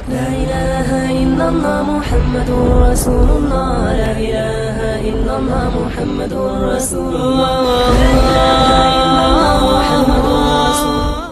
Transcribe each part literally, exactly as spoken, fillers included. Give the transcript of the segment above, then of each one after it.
لا إله إلا الله محمد رسول الله لا إله إلا الله محمد رسول الله لا إله إلا الله محمد رسول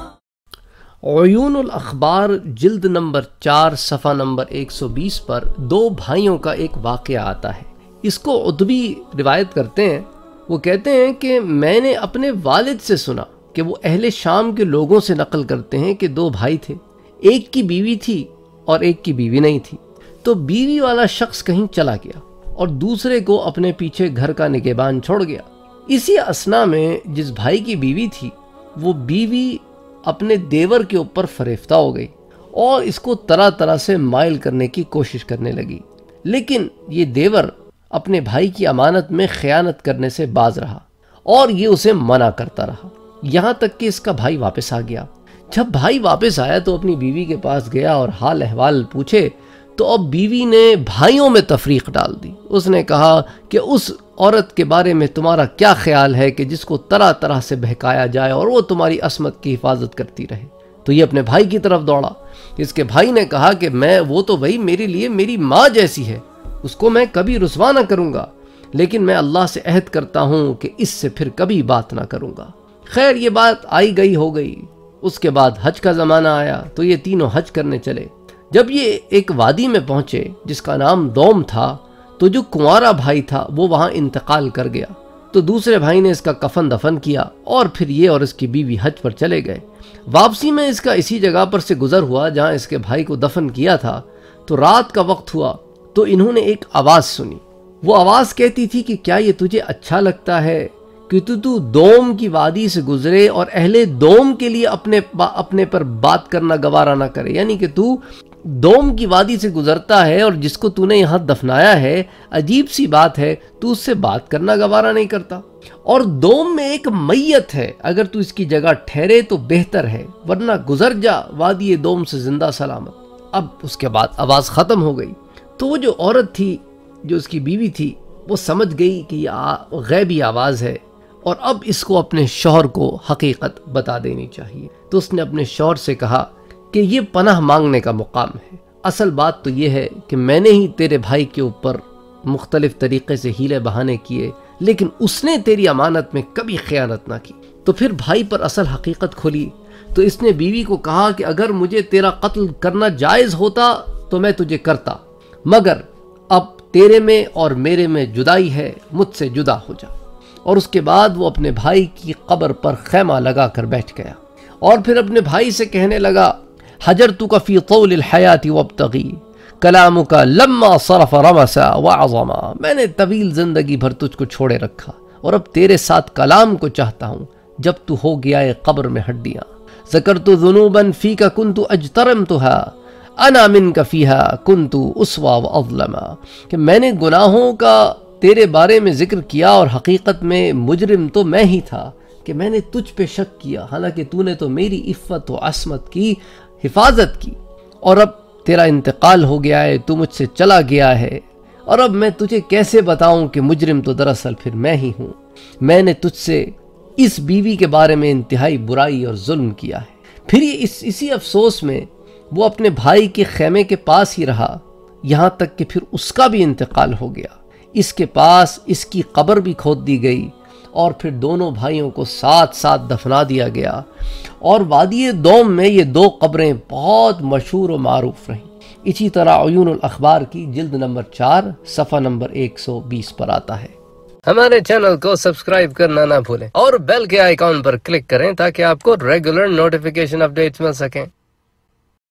الله۔ عیون الاخبار جلد نمبر چار صفحہ نمبر ایک سو بیس پر دو بھائیوں کا ایک واقعہ آتا ہے۔ اس کو عتبی روایت کرتے ہیں۔ وہ کہتے ہیں کہ میں نے اپنے والد سے سنا کہ وہ اہل شام کے لوگوں سے نقل کرتے ہیں کہ دو بھائی تھے، ایک کی بیوی تھی اور ایک کی بیوی نہیں تھی۔ تو بیوی والا شخص کہیں چلا گیا اور دوسرے کو اپنے پیچھے گھر کا نگہبان چھوڑ گیا۔ اسی اثنا میں جس بھائی کی بیوی تھی وہ بیوی اپنے دیور کے اوپر فریفتہ ہو گئی اور اس کو طرح طرح سے مائل کرنے کی کوشش کرنے لگی، لیکن یہ دیور اپنے بھائی کی امانت میں خیانت کرنے سے باز رہا اور یہ اسے منع کرتا رہا، یہاں تک کہ اس کا بھائی واپس آ گیا۔ جب بھائی واپس آیا تو اپنی بیوی کے پاس گیا اور حال احوال پوچھے تو اب بیوی نے بھائیوں میں تفریق ڈال دی۔ اس نے کہا کہ اس عورت کے بارے میں تمہارا کیا خیال ہے کہ جس کو طرح طرح سے بہکایا جائے اور وہ تمہاری عصمت کی حفاظت کرتی رہے۔ تو یہ اپنے بھائی کی طرف دوڑا۔ اس کے بھائی نے کہا کہ میں وہ تو وہی میرے لیے میری ماں جیسی ہے، اس کو میں کبھی رسوا نہ کروں گا، لیکن میں اللہ سے عہد کرتا ہوں کہ اس سے پھر کبھی بات نہ کروں گا۔ خیر یہ بات آئی گئی ہو گئی۔ اس کے بعد حج کا زمانہ آیا تو یہ تینوں حج کرنے چلے۔ جب یہ ایک وادی میں پہنچے جس کا نام دوم تھا تو جو کنوارا بھائی تھا وہ وہاں انتقال کر گیا، تو دوسرے بھائی نے اس کا کفن دفن کیا اور پھر یہ اور اس کی بیوی حج پر چلے گئے۔ واپسی میں اس کا اسی جگہ پر سے گزر ہوا جہاں اس کے بھائی کو دفن کیا تھا، تو رات کا وقت ہوا تو انہوں نے ایک آواز سنی۔ وہ آواز کہتی تھی کہ کیا یہ تجھے اچھا لگتا ہے کہ تو تو دوم کی وادی سے گزرے اور اہل دوم کے لیے اپنے اپنے پر بات کرنا گوارا نہ کرے، یعنی کہ تو دوم کی وادی سے گزرتا ہے اور جس کو تو نے یہاں دفنایا ہے، عجیب سی بات ہے، تو اس سے بات کرنا گوارا نہیں کرتا، اور دوم میں ایک میت ہے، اگر تو اس کی جگہ ٹھہرے تو بہتر ہے، ورنہ گزر جا وادی دوم سے زندہ سلامت۔ اب اس کے بعد آواز ختم ہو گئی تو وہ جو عورت تھی جو اس کی بیوی تھی وہ سمجھ گئی کہ یہ غیبی آواز ہے اور اب اس کو اپنے شوہر کو حقیقت بتا دینی چاہیے۔ تو اس نے اپنے شوہر سے کہا کہ یہ پناہ مانگنے کا مقام ہے، اصل بات تو یہ ہے کہ میں نے ہی تیرے بھائی کے اوپر مختلف طریقے سے ہیلے بہانے کیے، لیکن اس نے تیری امانت میں کبھی خیانت نہ کی۔ تو پھر بھائی پر اصل حقیقت کھلی تو اس نے بیوی کو کہا کہ اگر مجھے تیرا قتل کرنا جائز ہوتا تو میں تجھے کرتا، مگر اب تیرے میں اور میرے میں جدائی ہے، مجھ سے جدا ہو جا۔ اور اس کے بعد وہ اپنے بھائی کی قبر پر خیمہ لگا کر بیٹھ گیا اور پھر اپنے بھائی سے کہنے لگا حجرتک فی طول الحیات وابتغی کلامک لما صرف رمسا وعظما، میں نے طویل زندگی بھر تجھ کو چھوڑے رکھا اور اب تیرے ساتھ کلام کو چاہتا ہوں جب تو ہو گیا ہے قبر میں ہڈیاں۔ ذکرت ذنوبا فیک کنت اجترمتها انا منک فیہا کنت اسوا واظلما، کہ میں نے گناہوں کا تیرے بارے میں ذکر کیا اور حقیقت میں مجرم تو میں ہی تھا کہ میں نے تجھ پہ شک کیا، حالانکہ تو نے تو میری عفت و عصمت کی حفاظت کی، اور اب تیرا انتقال ہو گیا ہے، تو مجھ سے چلا گیا ہے، اور اب میں تجھے کیسے بتاؤں کہ مجرم تو دراصل پھر میں ہی ہوں۔ میں نے تجھ سے اس بیوی کے بارے میں انتہائی برائی اور ظلم کیا ہے۔ پھر یہ اس اسی افسوس میں وہ اپنے بھائی کے خیمے کے پاس ہی رہا یہاں تک کہ پھر اس کا بھی انتقال ہو گیا۔ اس کے پاس اس کی قبر بھی کھود دی گئی اور پھر دونوں بھائیوں کو ساتھ ساتھ دفنا دیا گیا، اور وادی دوم میں یہ دو قبریں بہت مشہور و معروف رہیں۔ اسی طرح عیون الاخبار کی جلد نمبر چار صفحہ نمبر ایک سو بیس پر آتا ہے۔ ہمارے چینل کو سبسکرائب کرنا نہ بھولیں اور بیل کے آئیکن پر کلک کریں تاکہ آپ کو ریگولر نوٹیفیکیشن اپڈیٹس مل سکیں۔